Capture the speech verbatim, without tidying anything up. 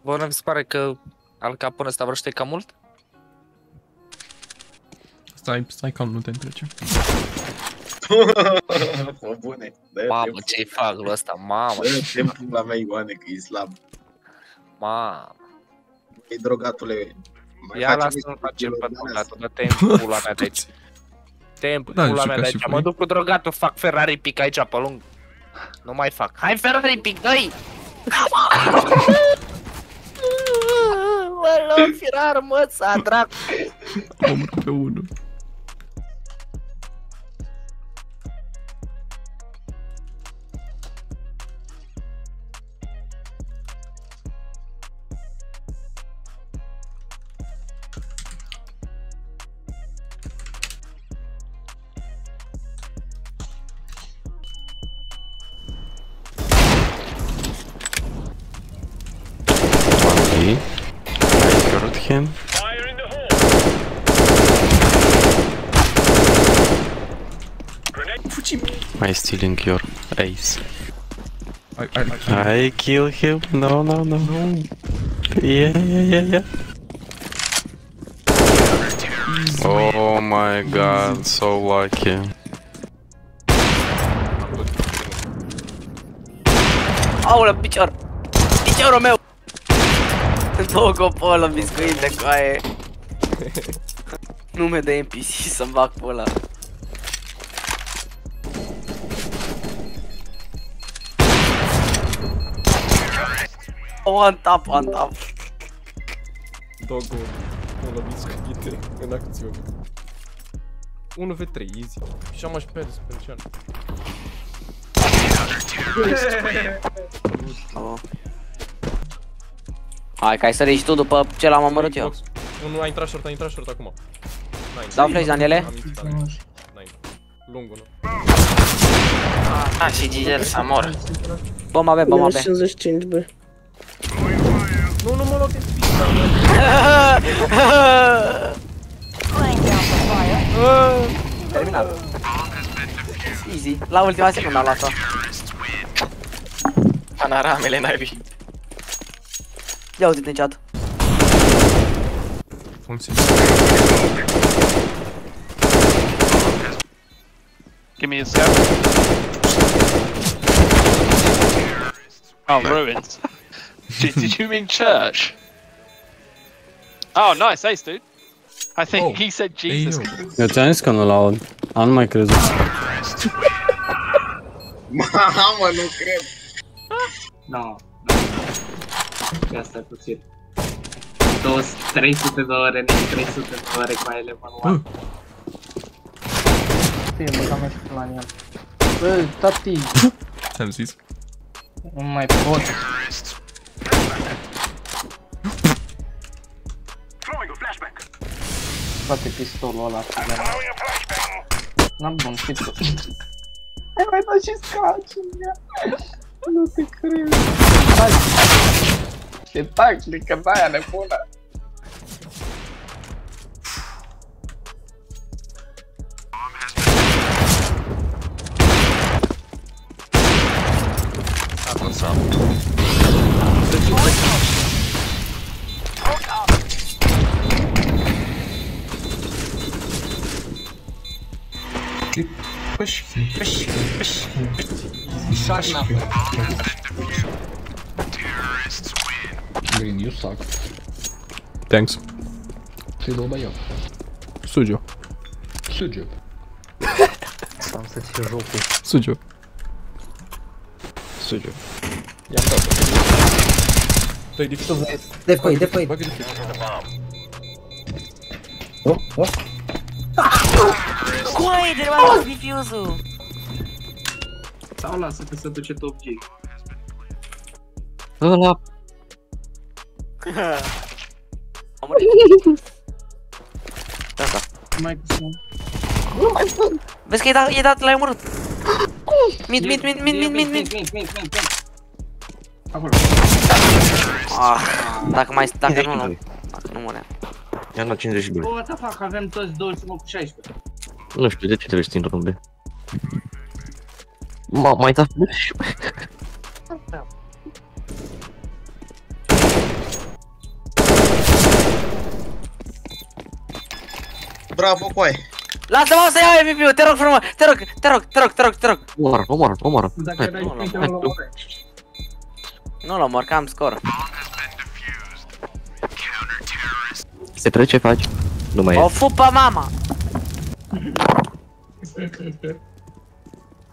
Bă, nu mi se pare că Al Capone ăsta vrăște cam mult? Stai, stai calm, nu te întrece. Bă, bune. Mamă, ce-i fac lui ăsta, mamă. Dă timpul la mea, Ioane, că e slab. Mamă. E drogatule. Ia lasă-l facem pe drogatul, dă timpul pula mea de aici. Timpul pula mea de aici, mă duc cu drogatul, fac Ferrari pic aici pe lung. Nu mai fac. Hai Ferrari pic, dă-i! Mă luăm firar, mă, s-a dracu. Omul pe unul. I heard him. I stealing your ace. I, I, I kill him. No, no, no. no. Yeah, yeah, yeah, yeah. Oh my god, so lucky. Aoleu, picior! Piciorul meu! Două copolă, biscuit de coaie. Nume de N P C să-mi bag pe ăla. One tap, one tap. Dogo, ăla biscuite în acțiune. unu v trei, easy. Și am și pe special. Oh. Hai, că ai sărit și tu după ce l-am omorât eu. Unul a intrat short, a intrat short acum. Dau flash, Daniele? Lungul, nu. Ah, și Gigel să mor. Bomba B, bomba B. cincizeci și cinci, bă. Nu, nu mă loc de pizza. Terminat. Easy. La ultima secundă am luat-o. Panoramele naibii. Ia uite-te în chat. Give me a scout. Oh, ruins. did, did you mean church? Oh, nice, ace, dude. I think oh. he said Jesus. Eu ți-am zis că nu l-aud. Am nu mai crezut. Mamă, nu cred. No, no. Asta e puțin. trei sute de ore, trei sute de ore cu aile manual. Fie, băgam și la el. Bă, tati. Ți-am zis. Nu mai pot. Bate pistolul ăla. N-am bun, știi tu. Ai mai dat și scaci în ea. Nu te cred. Hai. Ce tactică de aia nebună. Push, push, push. Shut up. Green, you suck. Thanks. Ты долбоёб. Судью. Судью. Сам să-ți jocul. Судью. Судью. I-am dat. Dă-i defuse. Defoi, defoi. Bagă defuse. Oh, oh. Coaie, de m-am luat defuse-ul. Sau lasă că se duce top G. Ăla. Am murit. Asta. Mai cu sun. Vezi că i-ai dat, i-ai dat, l-ai omorât. Mid, mid, mid, mid, mid, mid, mid. Acolo. Ah, dacă mai, dacă nu, nu. Dacă nu murea. I-am dat cincizeci și doi. Bă, what the fuck, avem toți douăzeci cu șaisprezece. Nu știu, de ce trebuie să țin runde? Ma, mai dat. Bravo, coaie. Lasă-mă să iau M V P-ul, te rog frumos, te rog, te rog, te rog, te rog, te rog. Omoră, omoră, omoră. Dacă n-ai pinte, nu-l omore. Nu-l omor, că am scor. Se trece, faci? Nu mai e. O fupă mama!